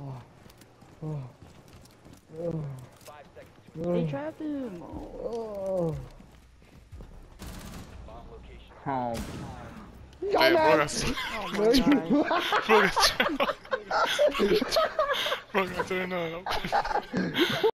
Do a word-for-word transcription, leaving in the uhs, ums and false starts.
They trapped him. Oh. Oh. Damn, bro, that's... Oh my gosh. bro, that's... bro, that's...